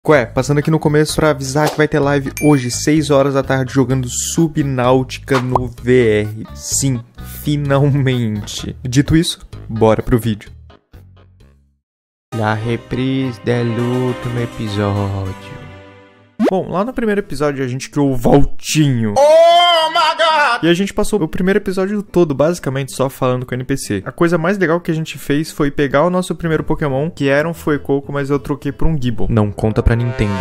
Ué, passando aqui no começo pra avisar que vai ter live hoje, 6 horas da tarde, jogando Subnáutica no VR. Sim, finalmente. Dito isso, bora pro vídeo. La reprise del último episódio. Bom, lá no primeiro episódio a gente criou o Valtinho. Oh my God! E a gente passou o primeiro episódio todo basicamente só falando com o NPC. A coisa mais legal que a gente fez foi pegar o nosso primeiro Pokémon, que era um Fuecoco, mas eu troquei por um Gible. Não conta pra Nintendo.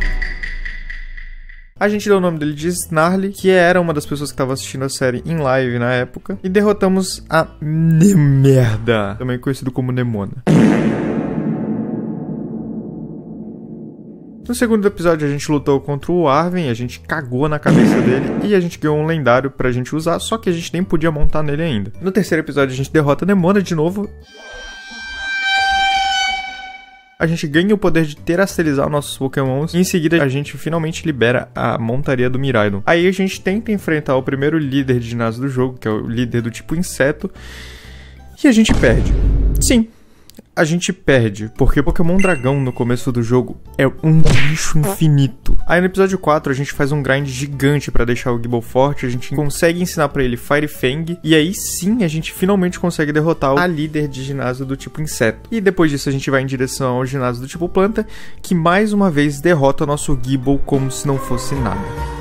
A gente deu o nome dele de Snarly, que era uma das pessoas que estava assistindo a série em live na época. E derrotamos a Nemerda, também conhecido como Nemona. No segundo episódio a gente lutou contra o Arven, a gente cagou na cabeça dele e a gente ganhou um lendário pra gente usar, só que a gente nem podia montar nele ainda. No terceiro episódio a gente derrota a Nemona de novo. A gente ganha o poder de terastalizar nossos Pokémons e em seguida a gente finalmente libera a montaria do Miraidon. Aí a gente tenta enfrentar o primeiro líder de ginásio do jogo, que é o líder do tipo inseto, e a gente perde. Sim. A gente perde, porque Pokémon Dragão no começo do jogo é um bicho infinito. Aí no episódio 4 a gente faz um grind gigante pra deixar o Gible forte, a gente consegue ensinar pra ele Fire Fang, e aí sim a gente finalmente consegue derrotar a líder de ginásio do tipo inseto. E depois disso a gente vai em direção ao ginásio do tipo planta, que mais uma vez derrota o nosso Gible como se não fosse nada.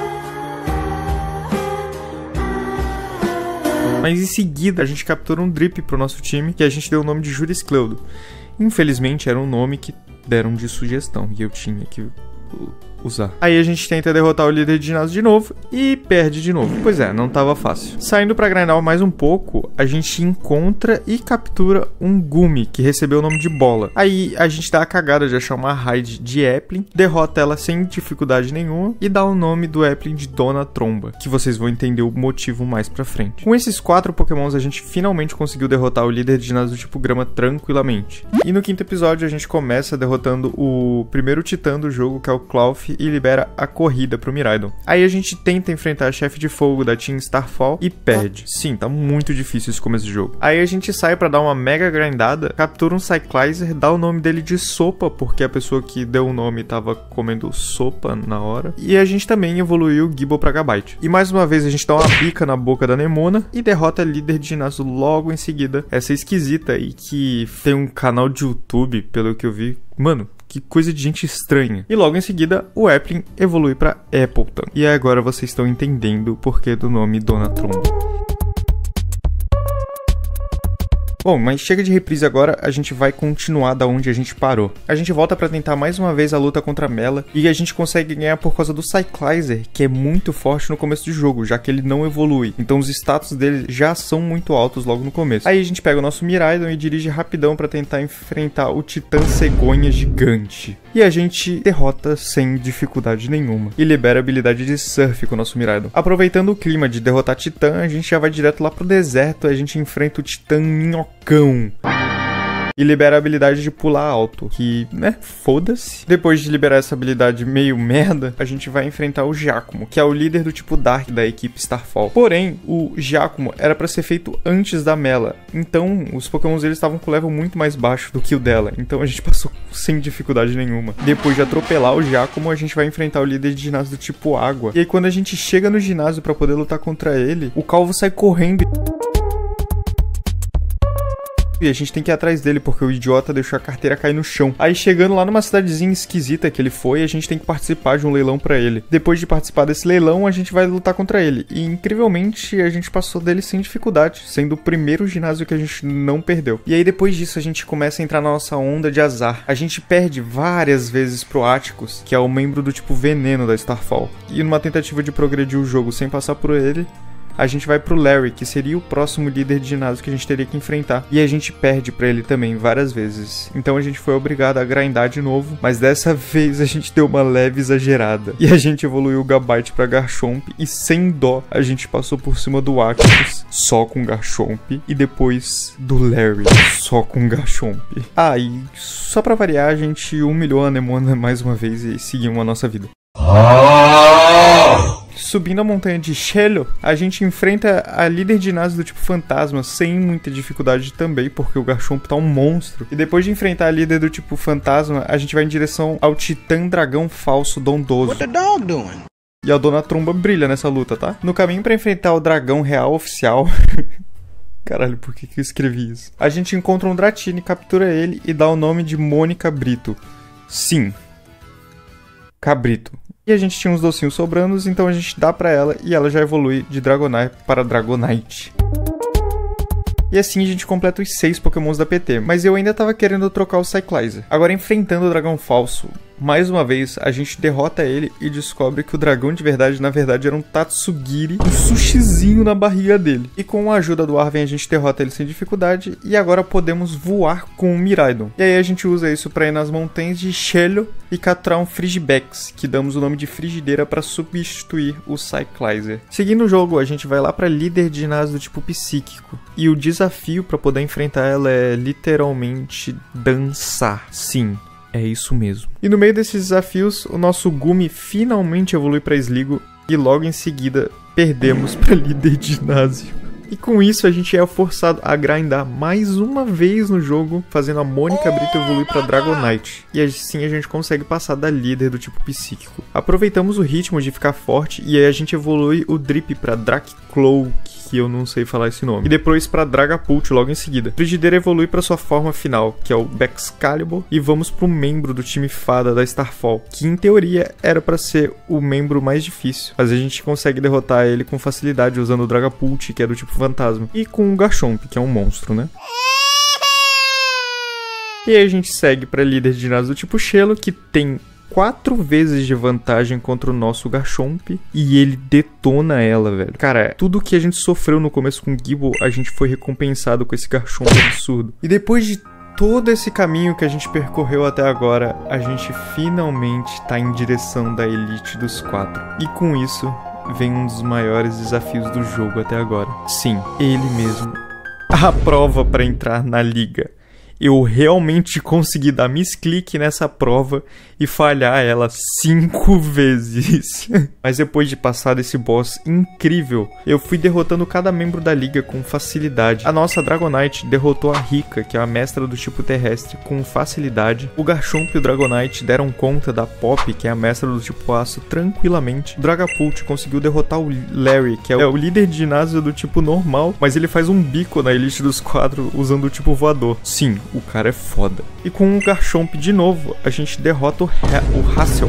Mas em seguida a gente captura um Drip pro nosso time, que a gente deu o nome de Juriscleudo. Infelizmente era um nome que deram de sugestão e eu tinha que usar. Aí a gente tenta derrotar o líder de ginásio de novo e perde de novo. Pois é, não tava fácil. Saindo pra grindar mais um pouco, a gente encontra e captura um Gumi, que recebeu o nome de Bola. Aí a gente dá a cagada de achar uma raid de Applin, derrota ela sem dificuldade nenhuma e dá o nome do Applin de Dona Tromba, que vocês vão entender o motivo mais pra frente. Com esses 4 Pokémons a gente finalmente conseguiu derrotar o líder de ginásio do tipo Grama tranquilamente. E no quinto episódio a gente começa derrotando o primeiro titã do jogo, que é o Klawf, e libera a corrida pro Miraidon. Aí a gente tenta enfrentar a chefe de fogo da Team Starfall e perde. Sim, tá muito difícil esse começo de jogo. Aí a gente sai pra dar uma mega grindada, captura um Cyclizer, dá o nome dele de Sopa, porque a pessoa que deu o nome tava comendo sopa na hora. E a gente também evoluiu o Gible pra Gabite. E mais uma vez a gente dá uma pica na boca da Nemona e derrota a líder de ginásio logo em seguida. Essa esquisita e que tem um canal de YouTube, pelo que eu vi. Mano, que coisa de gente estranha. E logo em seguida, o Applin evolui pra Appleton. E agora vocês estão entendendo o porquê do nome Dona Tromba. Bom, mas chega de reprise agora, a gente vai continuar da onde a gente parou. A gente volta pra tentar mais uma vez a luta contra a Mela, e a gente consegue ganhar por causa do Cyclizer, que é muito forte no começo do jogo, já que ele não evolui. Então os status dele já são muito altos logo no começo. Aí a gente pega o nosso Miraidon e dirige rapidão pra tentar enfrentar o Titã Cegonha gigante. E a gente derrota sem dificuldade nenhuma. E libera a habilidade de Surf com o nosso Miraidon. Aproveitando o clima de derrotar Titã, a gente já vai direto lá pro deserto, a gente enfrenta o Titã Minhocão. E libera a habilidade de pular alto, que, né, foda-se. Depois de liberar essa habilidade meio merda, a gente vai enfrentar o Giacomo, que é o líder do tipo Dark da equipe Starfall. Porém, o Giacomo era pra ser feito antes da Mela, então os Pokémons deles estavam com level muito mais baixo do que o dela, então a gente passou sem dificuldade nenhuma. Depois de atropelar o Giacomo, a gente vai enfrentar o líder de ginásio do tipo Água. E aí quando a gente chega no ginásio pra poder lutar contra ele, o Calvo sai correndo e a gente tem que ir atrás dele, porque o idiota deixou a carteira cair no chão. Aí chegando lá numa cidadezinha esquisita que ele foi, a gente tem que participar de um leilão pra ele. Depois de participar desse leilão, a gente vai lutar contra ele. E incrivelmente, a gente passou dele sem dificuldade, sendo o primeiro ginásio que a gente não perdeu. E aí depois disso, a gente começa a entrar na nossa onda de azar. A gente perde várias vezes pro Atticus, que é o membro do tipo veneno da Starfall. E numa tentativa de progredir o jogo sem passar por ele, a gente vai pro Larry, que seria o próximo líder de ginásio que a gente teria que enfrentar. E a gente perde pra ele também várias vezes. Então a gente foi obrigado a grindar de novo, mas dessa vez a gente deu uma leve exagerada. E a gente evoluiu o Gabite pra Garchomp e sem dó a gente passou por cima do Atticus só com Garchomp e depois do Larry só com Garchomp. Ah, e só pra variar a gente humilhou a Nemona mais uma vez e seguimos a nossa vida. subindo a montanha de Shelo, a gente enfrenta a líder de ginásio do tipo fantasma sem muita dificuldade também, porque o Garchomp tá um monstro. E depois de enfrentar a líder do tipo fantasma, a gente vai em direção ao titã dragão falso dondoso. What the dog doing? E a Dona Tromba brilha nessa luta, tá? No caminho pra enfrentar o dragão real oficial... Caralho, por que eu escrevi isso? A gente encontra um Dratini, captura ele e dá o nome de Mônica Brito. Sim. Cabrito. E a gente tinha uns docinhos sobrando, então a gente dá pra ela e ela já evolui de Dragonite para Dragonite. E assim a gente completa os 6 Pokémons da PT, mas eu ainda tava querendo trocar o Cyclizer. Agora, enfrentando o dragão falso, mais uma vez, a gente derrota ele e descobre que o dragão de verdade, na verdade, era um Tatsugiri, um sushizinho na barriga dele. E com a ajuda do Arven, a gente derrota ele sem dificuldade, e agora podemos voar com o Miraidon. E aí a gente usa isso pra ir nas montanhas de Shelo e capturar um Frigibax, que damos o nome de Frigideira pra substituir o Cyclizer. Seguindo o jogo, a gente vai lá pra líder de ginásio do tipo psíquico. E o desafio pra poder enfrentar ela é literalmente dançar. Sim. É isso mesmo. E no meio desses desafios, o nosso Gumi finalmente evolui para Sligo e logo em seguida perdemos para líder de ginásio. E com isso a gente é forçado a grindar mais uma vez no jogo, fazendo a Mônica Brito evoluir para Dragonite. E assim a gente consegue passar da líder do tipo psíquico. Aproveitamos o ritmo de ficar forte e aí a gente evolui o Drip para Dracloak, que eu não sei falar esse nome. E depois para Dragapult logo em seguida. Frigideira evolui para sua forma final, que é o Baxcalibur, e vamos pro membro do time Fada da Starfall, que em teoria era para ser o membro mais difícil, mas a gente consegue derrotar ele com facilidade usando o Dragapult, que é do tipo fantasma, e com o Garchomp, que é um monstro, né? E aí a gente segue para líder de ginásio do tipo Shelo, que tem 4 vezes de vantagem contra o nosso Garchomp e ele detona ela, velho. Cara, tudo que a gente sofreu no começo com o Gible, a gente foi recompensado com esse Garchomp absurdo. E depois de todo esse caminho que a gente percorreu até agora, a gente finalmente tá em direção da elite dos 4. E com isso, vem um dos maiores desafios do jogo até agora. Sim, ele mesmo. A prova para entrar na liga. Eu realmente consegui dar misclick nessa prova e falhar ela 5 vezes. Mas depois de passar desse boss incrível, eu fui derrotando cada membro da liga com facilidade. A nossa Dragonite derrotou a Rika, que é a mestra do tipo terrestre, com facilidade. O Garchomp e o Dragonite deram conta da Pop, que é a mestra do tipo aço, tranquilamente. O Dragapult conseguiu derrotar o Larry, que é o líder de ginásio do tipo normal, mas ele faz um bico na elite dos 4 usando o tipo voador. Sim, o cara é foda. E com o Garchomp de novo, a gente derrota o Hazel,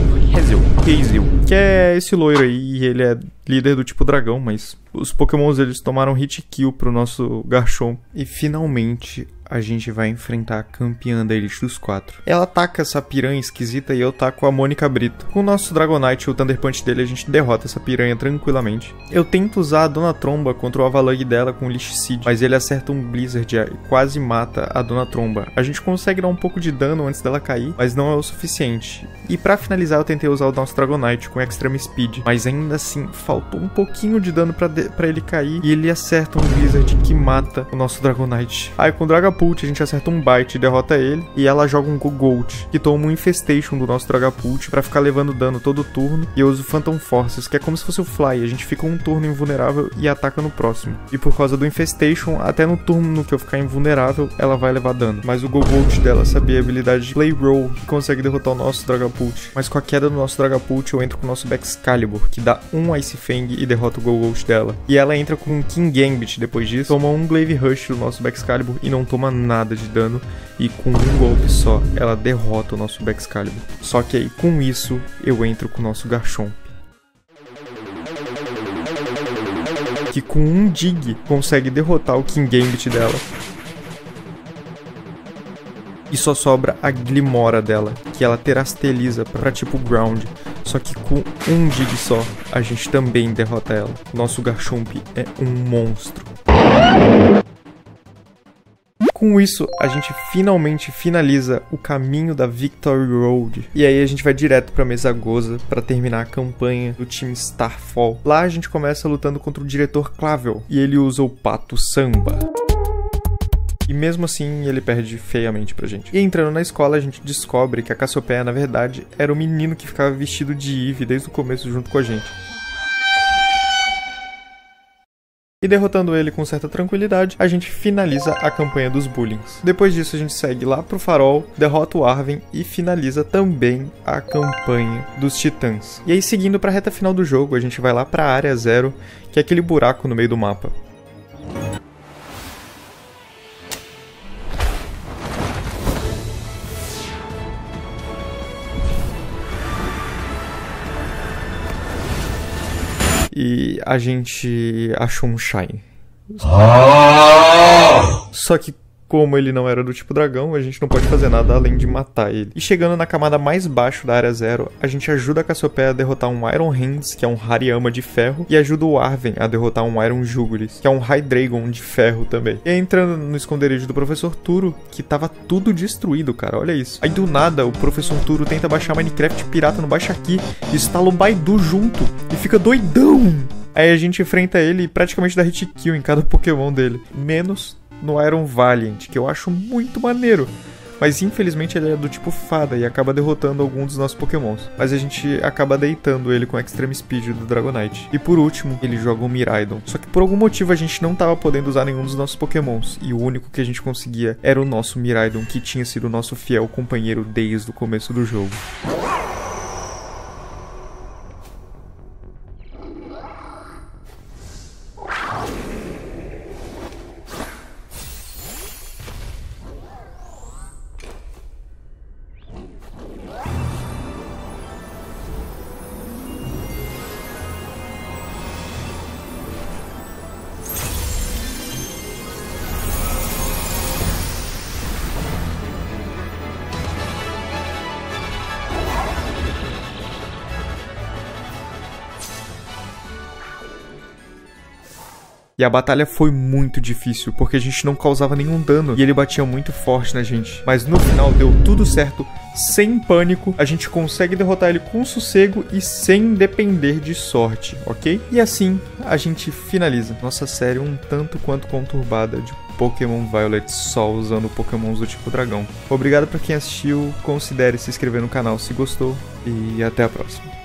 que é esse loiro aí, e ele é líder do tipo dragão, mas os pokémons eles tomaram hit kill pro nosso Garchomp. E finalmente a gente vai enfrentar a campeã da elite dos 4. Ela ataca essa piranha esquisita e eu taco a Mônica Brito. Com o nosso Dragonite e o Thunder Punch dele, a gente derrota essa piranha tranquilamente. Eu tento usar a Dona Tromba contra o Avalanche dela com o Leech Seed, mas ele acerta um Blizzard e quase mata a Dona Tromba. A gente consegue dar um pouco de dano antes dela cair, mas não é o suficiente. E pra finalizar eu tentei usar o nosso Dragonite com Extreme Speed, mas ainda assim faltou um pouquinho de dano pra ele cair e ele acerta um Blizzard que mata o nosso Dragonite. Aí com o Dragapult a gente acerta um Bite e derrota ele, e ela joga um Gogolt, que toma um Infestation do nosso Dragapult pra ficar levando dano todo turno, e eu uso Phantom Forces, que é como se fosse o Fly, a gente fica um turno invulnerável e ataca no próximo. E por causa do Infestation, até no turno no que eu ficar invulnerável, ela vai levar dano. Mas o Gogolt dela sabia a habilidade de Play Roll, que consegue derrotar o nosso Dragapult. Mas com a queda do nosso Dragapult, eu entro com o nosso Baxcalibur, que dá um Ice Fang e derrota o Gogolt dela. E ela entra com um King Gambit depois disso, toma um Glaive Rush do nosso Baxcalibur e não toma nada de dano, e com um golpe só ela derrota o nosso Baxcalibur. Só que aí com isso eu entro com o nosso Garchomp, que com um Dig consegue derrotar o King Gambit dela. E só sobra a Glimora dela, que ela terasteliza pra tipo Ground. Só que com um Dig só, a gente também derrota ela. Nosso Garchomp é um monstro. Com isso, a gente finalmente finaliza o caminho da Victory Road. E aí a gente vai direto pra Mesagoza pra terminar a campanha do time Starfall. Lá a gente começa lutando contra o diretor Clavel, e ele usa o Pato Samba. E mesmo assim, ele perde feiamente pra gente. E entrando na escola, a gente descobre que a Cassiopeia, na verdade, era o menino que ficava vestido de Eve desde o começo junto com a gente. E derrotando ele com certa tranquilidade, a gente finaliza a campanha dos Bullings. Depois disso a gente segue lá pro farol, derrota o Arven e finaliza também a campanha dos Titãs. E aí seguindo pra reta final do jogo, a gente vai lá pra Área Zero, que é aquele buraco no meio do mapa. E a gente achou um Shine. Só que como ele não era do tipo dragão, a gente não pode fazer nada além de matar ele. E chegando na camada mais baixo da Área Zero, a gente ajuda a Cassiopeia a derrotar um Iron Hands, que é um Hariyama de ferro, e ajuda o Arven a derrotar um Iron Jugulis, que é um High Dragon de ferro também. E aí entrando no esconderijo do Professor Turo, que tava tudo destruído, cara, olha isso. Aí do nada, o Professor Turo tenta baixar Minecraft pirata no Baixa Aqui, instala o Baidu junto, e fica doidão! Aí a gente enfrenta ele e praticamente dá hit kill em cada Pokémon dele. Menos no Iron Valiant, que eu acho muito maneiro. Mas infelizmente ele é do tipo fada e acaba derrotando alguns dos nossos Pokémons. Mas a gente acaba deitando ele com o Extreme Speed do Dragonite. E por último, ele joga o Miraidon. Só que por algum motivo a gente não tava podendo usar nenhum dos nossos Pokémons. E o único que a gente conseguia era o nosso Miraidon, que tinha sido o nosso fiel companheiro desde o começo do jogo. E a batalha foi muito difícil, porque a gente não causava nenhum dano e ele batia muito forte na gente. Mas no final deu tudo certo, sem pânico, a gente consegue derrotar ele com sossego e sem depender de sorte, ok? E assim a gente finaliza nossa série um tanto quanto conturbada de Pokémon Violet só usando Pokémons do tipo dragão. Obrigado pra quem assistiu, considere se inscrever no canal se gostou e até a próxima.